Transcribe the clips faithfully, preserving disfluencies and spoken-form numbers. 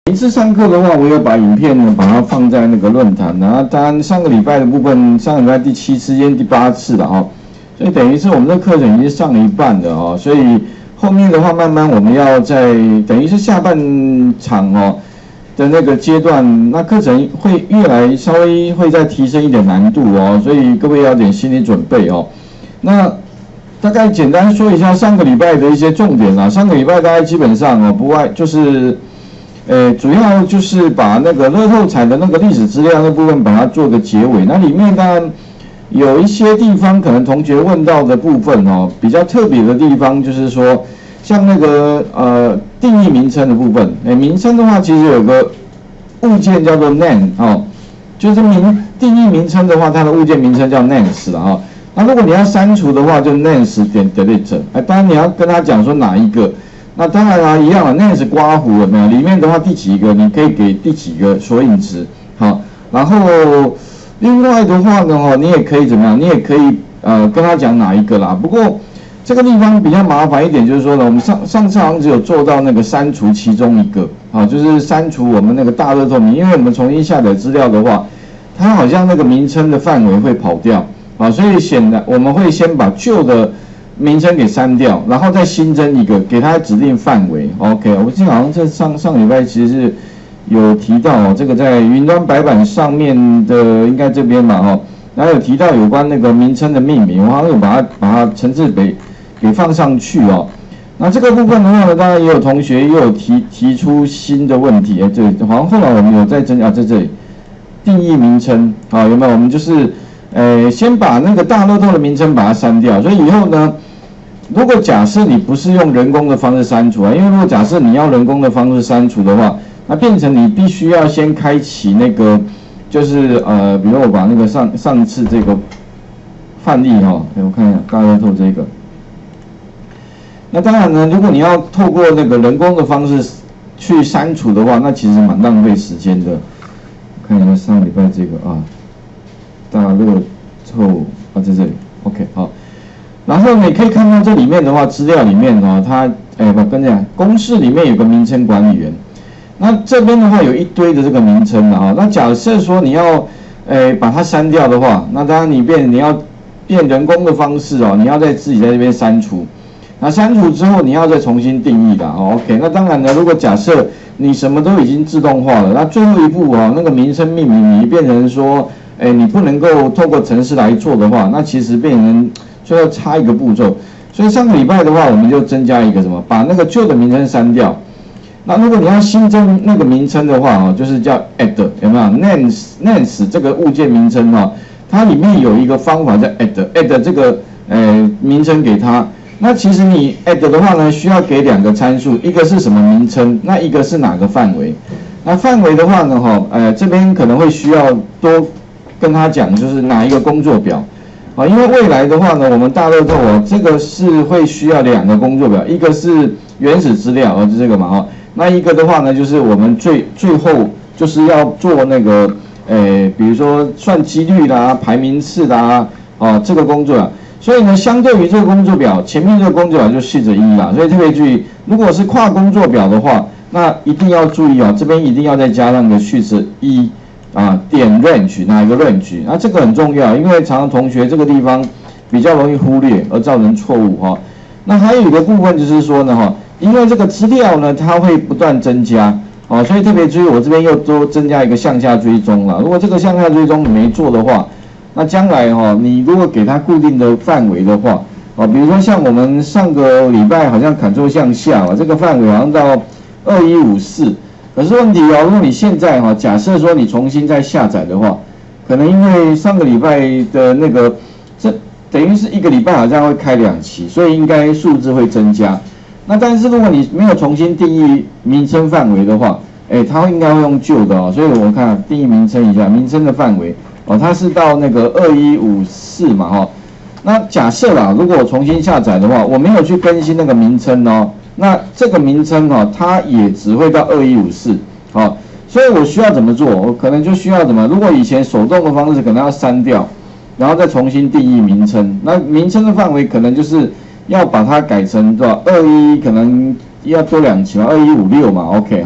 每次上课的话，我有把影片呢把它放在那个论坛，然后当然上个礼拜的部分，上个礼拜第七次兼第八次了哦，所以等于是我们的课程已经上了一半了哦，所以后面的话慢慢我们要在等于是下半场哦的那个阶段，那课程会越来稍微会再提升一点难度哦，所以各位要有点心理准备哦。那大概简单说一下上个礼拜的一些重点啦，上个礼拜大概基本上哦不外就是。呃，主要就是把那个乐透彩的那个历史资料那部分把它做个结尾。那里面当然有一些地方可能同学问到的部分哦，比较特别的地方就是说，像那个呃定义名称的部分。哎，名称的话其实有个物件叫做 name 哦，就是名定义名称的话，它的物件名称叫 names 了啊。那如果你要删除的话，就 names 点 delete。哎，当然你要跟他讲说哪一个。那当然啦、啊，一样了，那是刮胡有没有？里面的话第几个，你可以给第几个索引值，好。然后另外的话呢，哈，你也可以怎么样？你也可以呃跟他讲哪一个啦。不过这个地方比较麻烦一点，就是说呢，我们上上次好像只有做到那个删除其中一个，好，就是删除我们那个大乐透名，因为我们重新下载资料的话，它好像那个名称的范围会跑掉，啊，所以显然我们会先把旧的名称给删掉，然后再新增一个，给它指定范围。OK， 我记得好像在上上礼拜其实是有提到哦，这个在云端白板上面的应该这边嘛哈，然后有提到有关那个名称的命名，我好像有把它把它层次给给放上去哦。那这个部分的话呢，当然也有同学也有提提出新的问题，哎，对，好像后来我们有在增加在这里定义名称啊，有没有？我们就是呃先把那个大乐透的名称把它删掉，所以以后呢。如果假设你不是用人工的方式删除啊，因为如果假设你要人工的方式删除的话，那变成你必须要先开启那个，就是呃，比如我把那个上上次这个范例哈、哦，我看一下大乐透这个。那当然呢，如果你要透过那个人工的方式去删除的话，那其实蛮浪费时间的。我看一下上礼拜这个啊，大乐透啊在这里 ，OK 好。然后你可以看到这里面的话，资料里面哦，它哎不跟你讲，公式里面有个名称管理员，那这边的话有一堆的这个名称了哈。那假设说你要哎把它删掉的话，那当然你变你要变人工的方式哦，你要再自己在这边删除。那删除之后你要再重新定义的哦 ，OK。那当然呢，如果假设你什么都已经自动化了，那最后一步哦，那个名称命名你变成说，哎你不能够透过程式来做的话，那其实变成。所以要差一个步骤，所以上个礼拜的话，我们就增加一个什么，把那个旧的名称删掉。那如果你要新增那个名称的话，哦，就是叫 add， 有没有 names names 这个物件名称哈，它里面有一个方法叫 add add 这个呃名称给它。那其实你 add 的话呢，需要给两个参数，一个是什么名称，那一个是哪个范围。那范围的话呢，哈，呃这边可能会需要多跟他讲，就是哪一个工作表。啊，因为未来的话呢，我们大乐透哦，这个是会需要两个工作表，一个是原始资料，哦，就这个嘛，哈，那一个的话呢，就是我们最最后就是要做那个，诶，比如说算几率啦、排名次啦，啊，这个工作啊，所以呢，相对于这个工作表，前面这个工作表就系着一啦，所以特别注意，如果是跨工作表的话，那一定要注意啊，这边一定要再加上个序词一。啊，点 range 哪一个 range？ 那这个很重要，因为常常同学这个地方比较容易忽略而造成错误哈。那还有一个部分就是说呢哈，因为这个资料呢它会不断增加哦，所以特别注意，我这边又多增加一个向下追踪了。如果这个向下追踪你没做的话，那将来哈，你如果给它固定的范围的话，哦，比如说像我们上个礼拜好像 Ctrl 向下啊，这个范围好像到二一五四。可是问题哦，如果你现在哈，假设说你重新再下载的话，可能因为上个礼拜的那个，这等于是一个礼拜好像会开两期，所以应该数字会增加。那但是如果你没有重新定义名称范围的话，哎，它应该会用旧的哦。所以我们看定义名称一下，名称的范围哦，它是到那个二一五四嘛哈。那假设啦，如果我重新下载的话，我没有去更新那个名称哦。那这个名称哈、哦，它也只会到二一五四，好，所以我需要怎么做？我可能就需要怎么？如果以前手动的方式，可能要删掉，然后再重新定义名称。那名称的范围可能就是要把它改成多少？二一可能要多两期嘛，二一五六嘛 ，OK 哈。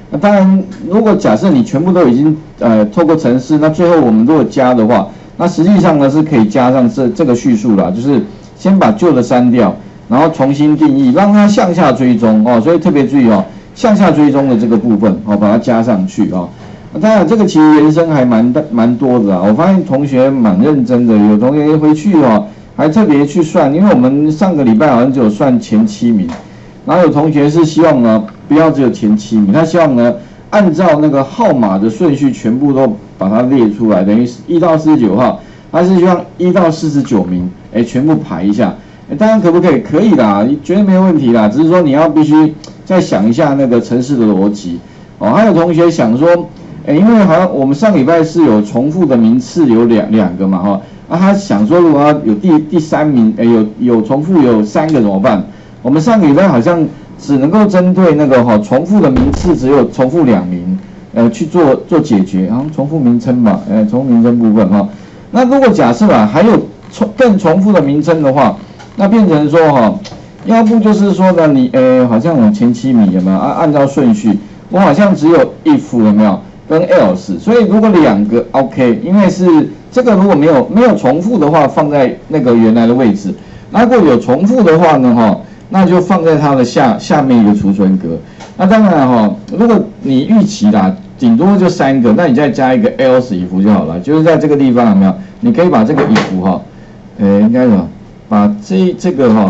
那当然，如果假设你全部都已经呃透过程式，那最后我们如果加的话，那实际上呢是可以加上这这个叙述啦，就是先把旧的删掉，然后重新定义，让它向下追踪哦。所以特别注意哦，向下追踪的这个部分哦，把它加上去哦。那当然，这个其实延伸还蛮蛮多的啊。我发现同学蛮认真的，有同学回去哦，还特别去算，因为我们上个礼拜好像只有算前七名，然后有同学是希望呢不要只有前七名，他希望呢按照那个号码的顺序全部都把它列出来，等于一到四十九号，他是希望一到四十九名，哎，全部排一下。哎，当然可不可以？可以啦，绝对没有问题啦。只是说你要必须再想一下那个程式的逻辑哦。还有同学想说，哎，因为好像我们上礼拜是有重复的名次有两两个嘛，哈、哦，那他想说如果要有第第三名，哎，有有重复有三个怎么办？我们上个礼拜好像只能够针对那个哈、哦、重复的名次只有重复两名，呃去做做解决，然后重复名称吧，呃重复名称部分哈、哦。那如果假设啊还有重更重复的名称的话，那变成说哈、哦，要不就是说呢你呃好像我前七名有没有按按照顺序，我好像只有 if 有没有跟 else， 所以如果两个 OK， 因为是这个如果没有没有重复的话放在那个原来的位置，那如果有重复的话呢哈。那就放在它的下下面一个储存格。那当然哈、哦，如果你预期啦，顶多就三个，那你再加一个 else if 就好了。就是在这个地方有没有？你可以把这个 if 哈，呃，应该什么？把这这个哈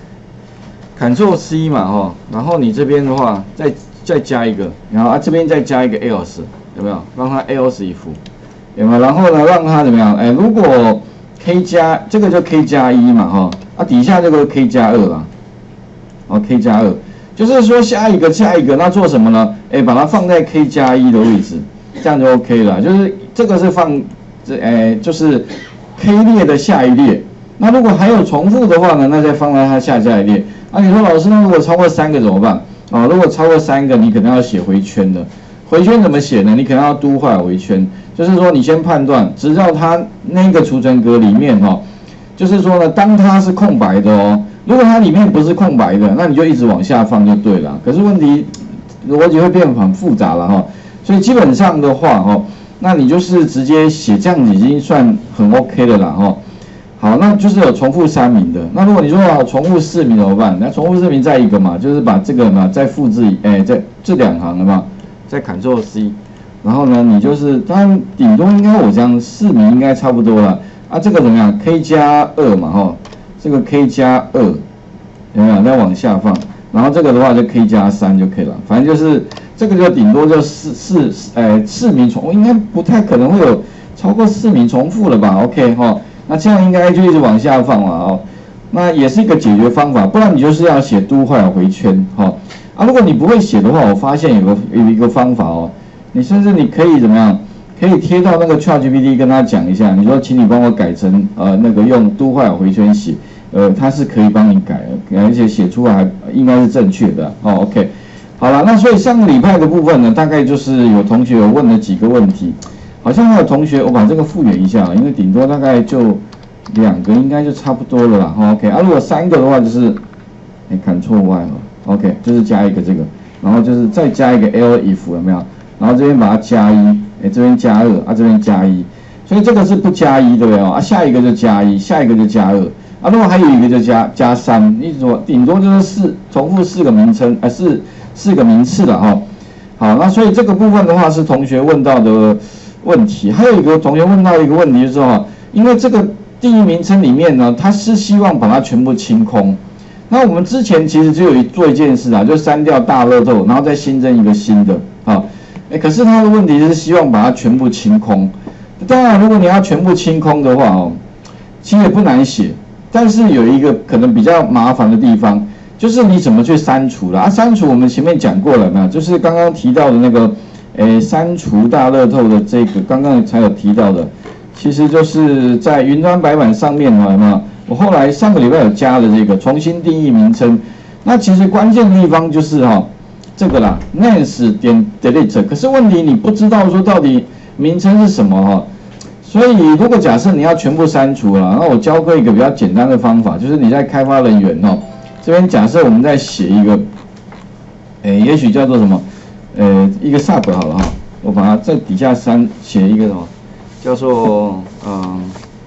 ，Ctrl C 嘛哈，然后你这边的话再再加一个，然后啊这边再加一个 else， 有没有？让它 else if， 有没有？然后呢，让它怎么样？哎，如果 k 加这个就 k 加一嘛哈，啊底下这个 k 加二啦。哦 ，k 加二，就是说下一个下一个，那做什么呢？哎，把它放在 k 加一的位置，这样就 OK 了。就是这个是放这哎，就是 k 列的下一列。那如果还有重复的话呢，那再放在它下下一列。啊，你说老师，那如果超过三个怎么办？啊，如果超过三个，你可能要写回圈的。回圈怎么写呢？你可能要do while回圈，就是说你先判断，直到它那个储存格里面哈、哦，就是说呢，当它是空白的哦。如果它里面不是空白的，那你就一直往下放就对了。可是问题逻辑会变得很复杂了哈，所以基本上的话哈，那你就是直接写这样子已经算很 OK 的了哈。好，那就是有重复三名的。那如果你说啊重复四名怎么办？那重复四名再一个嘛，就是把这个嘛再复制，哎，这这两行了嘛，再 Ctrl C， 然后呢你就是当然顶多应该我这样四名应该差不多了啊。这个怎么样 ？K 加二嘛哈。这个 k 加二，有没有？再往下放，然后这个的话就 k 加三就可以了。反正就是这个就顶多就四四呃四名重，应该不太可能会有超过四名重复了吧 ？OK 哈、哦，那这样应该就一直往下放了哦。那也是一个解决方法，不然你就是要写do while回圈哈、哦。啊，如果你不会写的话，我发现有个有一个方法哦，你甚至你可以怎么样？可以贴到那个 ChatGPT 跟他讲一下，你说请你帮我改成呃那个用do while回圈写，呃它是可以帮你改的，而且写出来还应该是正确的哦。OK， 好了，那所以上个礼拜的部分呢，大概就是有同学有问了几个问题，好像还有同学我把这个复原一下，因为顶多大概就两个应该就差不多了啦。OK， 啊如果三个的话就是哎 Ctrl Y 哈 ，OK 就是加一个这个，然后就是再加一个 else if 有没有？然后这边把它加一。哎，这边加二啊，这边加一，所以这个是不加一，对不对啊？下一个就加一，下一个就加二啊。如果还有一个就加加三，你说顶多就是四重复四个名称，啊四四个名次了哈、哦。好，那所以这个部分的话是同学问到的问题，还有一个同学问到一个问题就是哈，因为这个第一名称里面呢，他是希望把它全部清空。那我们之前其实就有做一件事啊，就删掉大乐透，然后再新增一个新的啊。哎，可是他的问题是希望把它全部清空。当然，如果你要全部清空的话哦，其实也不难写，但是有一个可能比较麻烦的地方，就是你怎么去删除了啊？删除我们前面讲过了嘛，就是刚刚提到的那个，哎，删除大乐透的这个，刚刚才有提到的，其实就是在云端白板上面嘛，嘛，我后来上个礼拜有加了这个重新定义名称。那其实关键的地方就是哈、哦。这个啦 ，names 点 delete， 可是问题你不知道说到底名称是什么哈，所以如果假设你要全部删除了，那我教过一个比较简单的方法，就是你在开发人员哦，这边假设我们在写一个，诶，也许叫做什么， 呃一个 sub 好了哈，我把它在底下删写一个什么，叫做嗯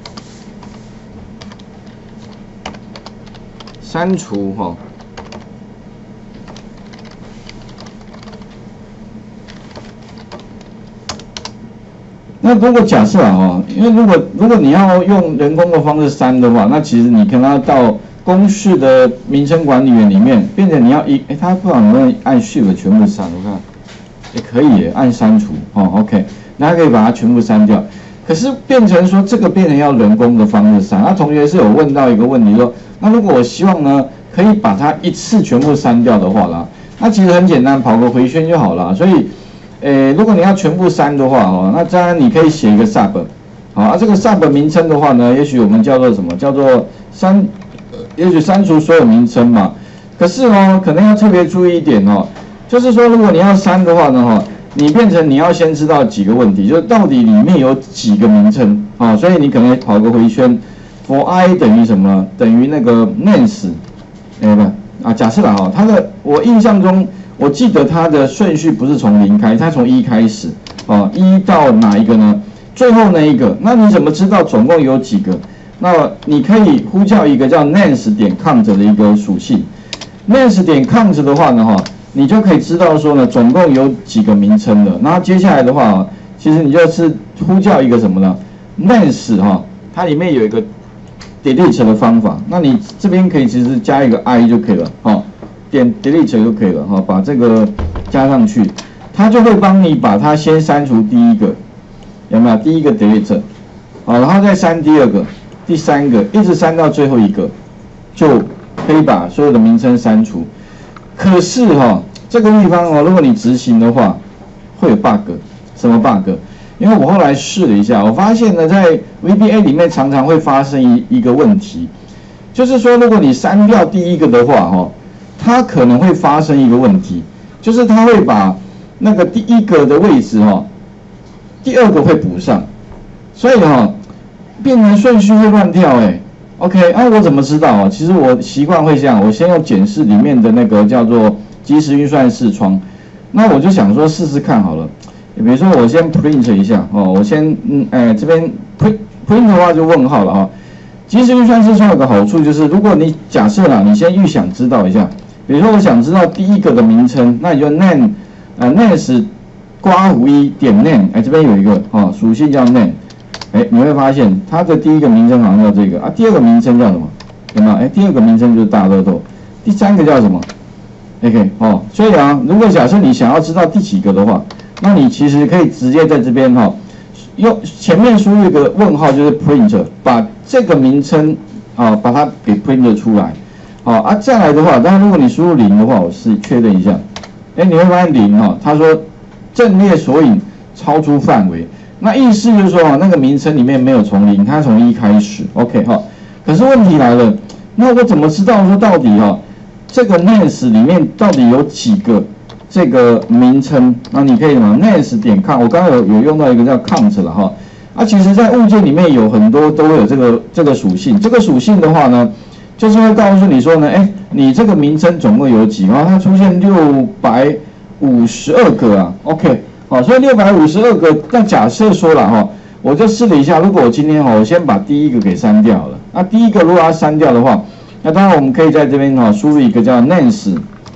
删除哈。那如果假设啊，哦，因为如果如果你要用人工的方式删的话，那其实你可能要到公式的名称管理员里面，变成你要一，哎，它不知道能不能按 Shift 全部删，我看也可以耶，按删除哦 ，OK， 那可以把它全部删掉。可是变成说这个变成要人工的方式删，那同学是有问到一个问题说，那如果我希望呢可以把它一次全部删掉的话啦，那其实很简单，跑个回旋就好了，所以。诶，如果你要全部删的话，哦，那当然你可以写一个 sub， 好，啊，这个 sub 名称的话呢，也许我们叫做什么？叫做删，也许删除所有名称嘛。可是哦，可能要特别注意一点哦，就是说，如果你要删的话呢，哈，你变成你要先知道几个问题，就是到底里面有几个名称，啊，所以你可能跑个回圈 ，for i 等于什么？等于那个 names， 哎不啊，假设啦哈，它的我印象中。我记得它的顺序不是从零开，它从一开始，哦，一到哪一个呢？最后那一个。那你怎么知道总共有几个？那你可以呼叫一个叫 names 点 count 的一个属性。names 点 count 的话呢，哈，你就可以知道说呢，总共有几个名称了。然后接下来的话，其实你就是呼叫一个什么呢 ？names 哈，它里面有一个 delete 的方法。那你这边可以其实加一个 i 就可以了，哈。点 delete 就可以了哈，把这个加上去，它就会帮你把它先删除第一个，有没有？第一个 delete， 好，然后再删第二个、第三个，一直删到最后一个，就可以把所有的名称删除。可是哈，这个地方哦，如果你执行的话，会有 bug， 什么 bug？ 因为我后来试了一下，我发现呢，在 V B A 里面常常会发生一一个问题，就是说，如果你删掉第一个的话，哈。它可能会发生一个问题，就是它会把那个第一个的位置哈、哦，第二个会补上，所以哈、哦，变成顺序会乱跳哎。OK， 哎、啊，我怎么知道啊？其实我习惯会这样，我先用检视里面的那个叫做即时运算视窗，那我就想说试试看好了。比如说我先 print 一下哦，我先嗯哎这边 print print 的话就问号了哈、哦。即时运算视窗有个好处就是，如果你假设啦，你先预想知道一下。比如说，我想知道第一个的名称，那你就 name， 呃 names 刮胡一点 name， 哎，这边有一个哦，属性叫 name， 哎，你会发现它的第一个名称好像叫这个啊，第二个名称叫什么？有没有？哎，第二个名称就是大乐透，第三个叫什么 ？OK， 哦，所以啊，如果假设你想要知道第几个的话，那你其实可以直接在这边哈、哦，用前面输入一个问号，就是 print， 把这个名称啊，把它给 print 出来。好啊，再来的话，当然如果你输入零的话，我是确认一下，哎，你会发现零哈，他说阵列索引超出范围，那意思就是说啊，那个名称里面没有从零，它从一开始 ，OK 哈。可是问题来了，那我怎么知道说到底哈，这个 names 里面到底有几个这个名称？那你可以什么 names 点 count， 我刚刚有有用到一个叫 count 了哈。啊，其实在物件里面有很多都会有这个这个属性，这个属性的话呢。就是会告诉你说呢，哎，你这个名称总共有几个？它出现六百五十二个啊 ，OK， 好，所以六百五十二个。那假设说了哈，我就试了一下，如果我今天哈，我先把第一个给删掉了，那第一个如果要删掉的话，那当然我们可以在这边哈输入一个叫 names，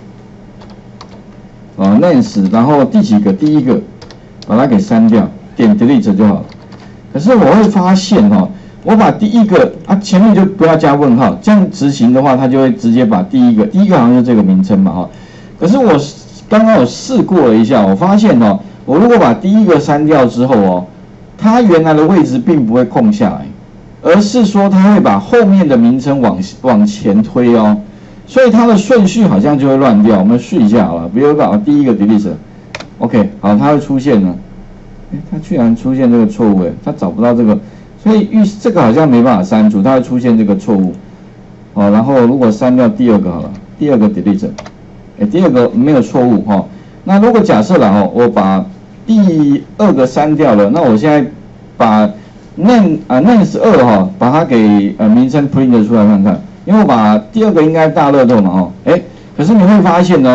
啊 names， 然后第几个？第一个，把它给删掉，点 delete 就好了。可是我会发现哈。我把第一个啊前面就不要加问号，这样执行的话，它就会直接把第一个，第一个好像是这个名称嘛哈。可是我刚刚有试过了一下，我发现哦，我如果把第一个删掉之后哦，它原来的位置并不会空下来，而是说它会把后面的名称往往前推哦，所以它的顺序好像就会乱掉。我们试一下好了，比如把第一个 delete，OK， 好，它会出现呢，哎，它居然出现这个错误哎，它找不到这个。所以预这个好像没办法删除，它会出现这个错误，哦，然后如果删掉第二个好了，第二个 delete， 哎，第二个没有错误哈、哦。那如果假设了哈，我把第二个删掉了，那我现在把 name 啊 names 二哈，把它给呃名称 print 出来看看，因为我把第二个应该大乐透嘛哦，哎，可是你会发现呢，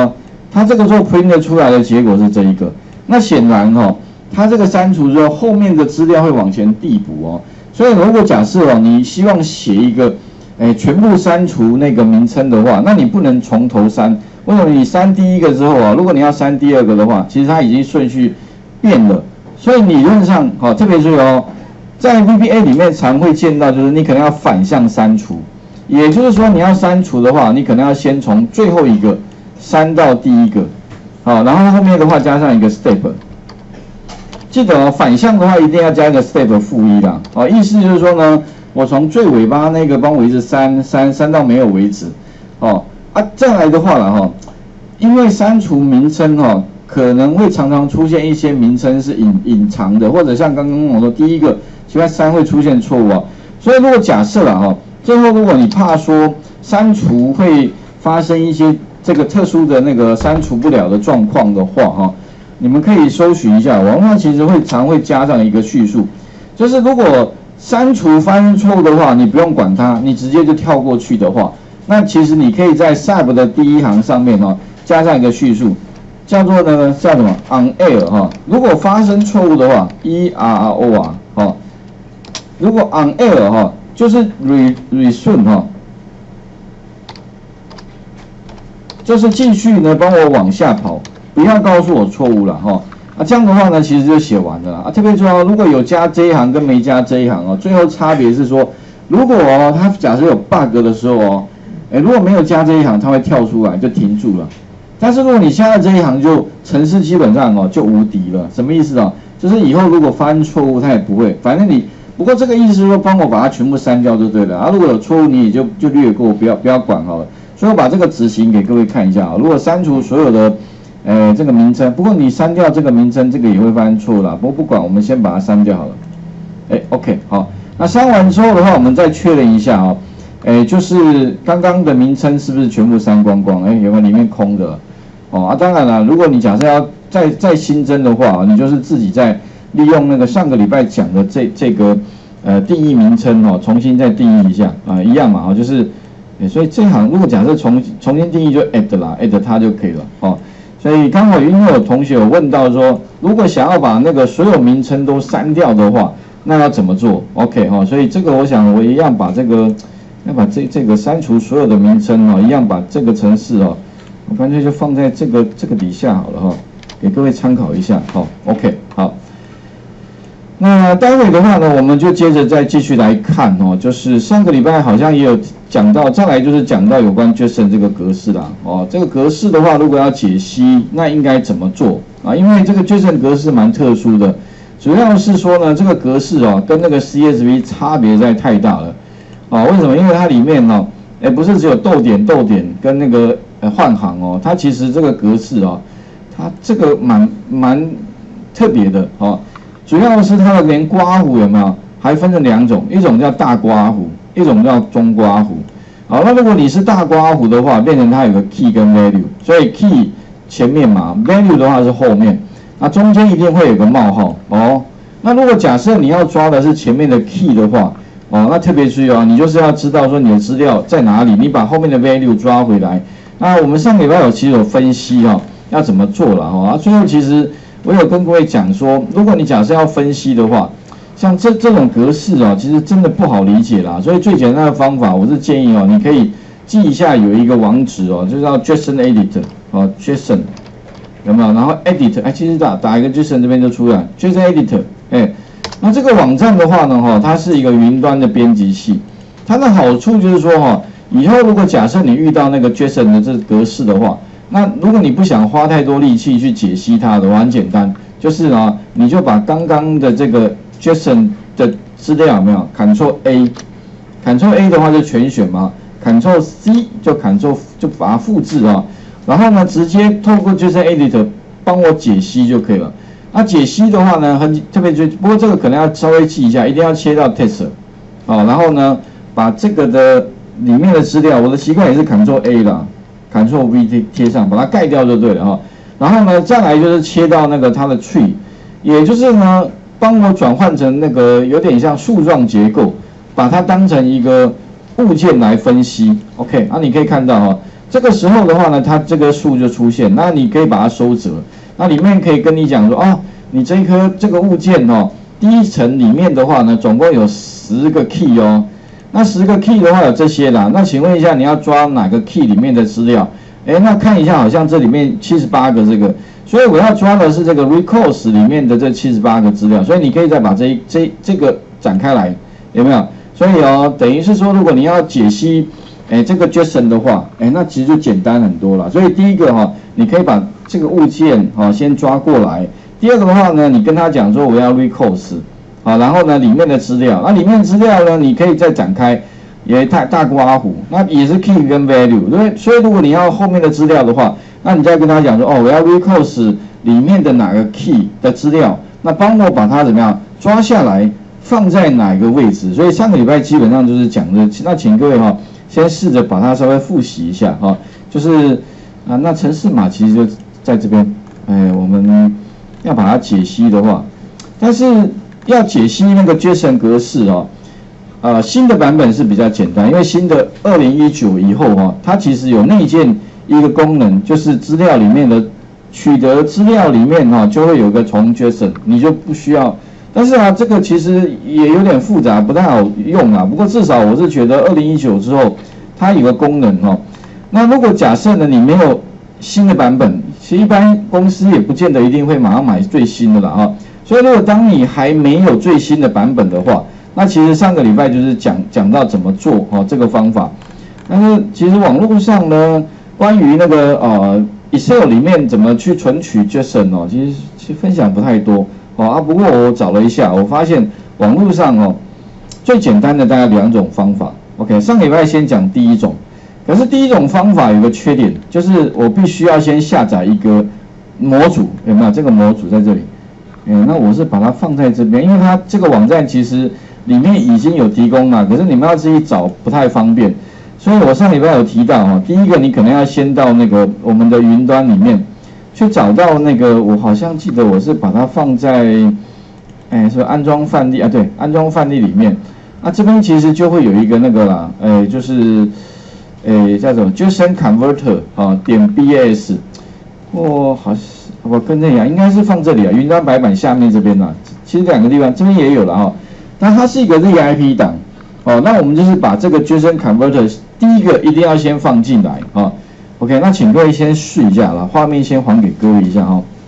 它这个时候 print 出来的结果是这一个。那显然哈、哦，它这个删除之后，后面的资料会往前递补哦。所以如果假设哦，你希望写一个，哎，全部删除那个名称的话，那你不能从头删。为什么？你删第一个之后啊，如果你要删第二个的话，其实它已经顺序变了。所以理论上，好、哦，特别注意哦，在 V B A 里面常会见到，就是你可能要反向删除，也就是说你要删除的话，你可能要先从最后一个删到第一个，好，然后后面的话加上一个 step。记得哦，反向的话一定要加一个 step 负一啦，哦，意思就是说呢，我从最尾巴那个帮我一直删删删到没有为止，哦，啊，再来的话了哈，因为删除名称哈。可能会常常出现一些名称是隐隐藏的，或者像刚刚我说第一个奇怪三会出现错误啊，所以如果假设了哈，最后如果你怕说删除会发生一些这个特殊的那个删除不了的状况的话哈，你们可以搜寻一下，网络上其实会常会加上一个叙述，就是如果删除发生错误的话，你不用管它，你直接就跳过去的话，那其实你可以在 sub 的第一行上面哦加上一个叙述。叫做呢，叫什么 on air 哈？如果发生错误的话 ，e r r o 啊，哈，如果 on air 哈，就是 re resume 哈，就是继续呢帮我往下跑，不要告诉我错误了哈。啊，这样的话呢，其实就写完了啊。特别注意哦，如果有加这一行跟没加这一行哦，最后差别是说，如果哦它假设有 bug 的时候哦，哎如果没有加这一行，它会跳出来就停住了。但是如果你加了这一行，就程式基本上哦就无敌了。什么意思啊？就是以后如果发生错误，它也不会。反正你不过这个意思是说，帮我把它全部删掉就对了。啊，如果有错误，你也就就略过，不要不要管好了。所以我把这个执行给各位看一下啊。如果删除所有的，呃这个名称，不过你删掉这个名称，这个也会发生错误啦。不过不管，我们先把它删掉好了。哎 ，OK 好。那删完之后的话，我们再确认一下啊。哎，就是刚刚的名称是不是全部删光光？哎，有没有里面空的？哦啊，当然了，如果你假设要再再新增的话，你就是自己再利用那个上个礼拜讲的这这个呃定义名称哦，重新再定义一下啊、呃，一样嘛，哦，就是，所以这一行如果假设重重新定义就 add 啦 ，add 它就可以了哦。所以刚好因为有同学有问到说，如果想要把那个所有名称都删掉的话，那要怎么做 ？OK 哈、哦，所以这个我想我一样把这个要把这这个删除所有的名称哦，一样把这个程式哦。我干脆就放在这个这个底下好了哈，给各位参考一下。好 ，OK， 好。那待会的话呢，我们就接着再继续来看哦，就是上个礼拜好像也有讲到，再来就是讲到有关 JSON 这个格式啦。哦，这个格式的话，如果要解析，那应该怎么做啊？因为这个 JSON 格式蛮特殊的，主要是说呢，这个格式哦，跟那个 C S V 差别实在太大了。啊，为什么？因为它里面呢、哦，哎，不是只有逗点、逗点跟那个。呃，换行哦，它其实这个格式哦，它这个蛮蛮特别的哦，主要是它的连刮弧有没有，还分成两种，一种叫大刮弧，一种叫中刮弧。好，那如果你是大刮弧的话，变成它有个 key 跟 value， 所以 key 前面嘛 ，value 的话是后面，那中间一定会有个冒号哦。那如果假设你要抓的是前面的 key 的话，哦，那特别注意哦，你就是要知道说你的资料在哪里，你把后面的 value 抓回来。那我们上个礼拜有其实有分析哈、哦，要怎么做了哈、啊？最后其实我有跟各位讲说，如果你假设要分析的话，像这这种格式啊，其实真的不好理解啦。所以最简单的方法，我是建议哦，你可以记一下有一个网址哦，就叫 JSON Editor 哦 ，JSON 有没有？然后 Edit 哎，其实打打一个 JSON 这边就出来 JSON Editor 哎，那这个网站的话呢哈，它是一个云端的编辑器，它的好处就是说哈。以后如果假设你遇到那个 JSON 的这格式的话，那如果你不想花太多力气去解析它的话，很简单，就是啊，你就把刚刚的这个 JSON 的资料有没有 ，Ctrl A，Ctrl A 的话就全选嘛 ，Ctrl C 就 Ctrl 就把它复制啊，然后呢直接透过 JSON Editor 帮我解析就可以了。那解析的话呢，很特别就不过这个可能要稍微记一下，一定要切到 Text， 好，然后呢把这个的里面的资料，我的习惯也是 Ctrl A 啦 ，Ctrl V 贴贴上，把它盖掉就对了哈。然后呢，再来就是切到那个它的 tree， 也就是呢，帮我转换成那个有点像树状结构，把它当成一个物件来分析。OK， 啊，你可以看到哈， 这个时候的话呢，它这个数就出现，那你可以把它收折，那里面可以跟你讲说，哦，你这一颗这个物件哦，第一层里面的话呢，总共有十个 key 哦，那十个 key 的话有这些啦，那请问一下你要抓哪个 key 里面的资料？哎，那看一下好像这里面七十八个这个，所以我要抓的是这个 records 里面的这七十八个资料，所以你可以再把这一这这个展开来，有没有？所以哦，等于是说，如果你要解析，哎，这个 JSON 的话，哎，那其实就简单很多了。所以第一个哈、哦，你可以把这个物件哈、哦、先抓过来。第二个的话呢，你跟他讲说我要 records， 好，然后呢里面的资料，那里面的资料呢，你可以再展开，也大大刮胡，那也是 key 跟 value， 对。所以如果你要后面的资料的话，那你再跟他讲说，哦，我要 records 里面的哪个 key 的资料，那帮我把它怎么样抓下来。放在哪个位置？所以上个礼拜基本上就是讲的，那请各位哈、哦，先试着把它稍微复习一下哈、哦，就是啊，那程式码其实就在这边，哎，我们要把它解析的话，但是要解析那个 JSON 格式哦，呃，新的版本是比较简单，因为新的二零一九以后哈、哦，它其实有内建一个功能，就是资料里面的取得资料里面哈、哦，就会有个从 JSON， 你就不需要。但是啊，这个其实也有点复杂，不太好用啊。不过至少我是觉得二零一九之后，它有个功能哦。那如果假设呢，你没有新的版本，其实一般公司也不见得一定会马上买最新的啦哈。所以如果当你还没有最新的版本的话，那其实上个礼拜就是讲讲到怎么做哈这个方法。但是其实网络上呢，关于那个呃 Excel 里面怎么去存取 JSON 哦，其实其实分享不太多。哦啊，不过我找了一下，我发现网络上哦，最简单的大概两种方法。OK， 上礼拜先讲第一种，可是第一种方法有个缺点，就是我必须要先下载一个模组，有没有？这个模组在这里，嗯，那我是把它放在这边，因为它这个网站其实里面已经有提供嘛，可是你们要自己找不太方便，所以我上礼拜有提到哈，第一个你可能要先到那个我们的云端里面。去找到那个，我好像记得我是把它放在，哎，是安装范例啊，对，安装范例里面，啊，这边其实就会有一个那个啦，哎，就是，哎，叫什么 JSON Converter 啊，点 B S， 哦，好，我跟这样，应该是放这里啊，云端白板下面这边啦，其实两个地方这边也有了哈，但它是一个 Z I P 档，哦，那我们就是把这个 JSON Converter 第一个一定要先放进来啊。OK， 那请各位先试一下啦，画面先还给各位一下哈、哦。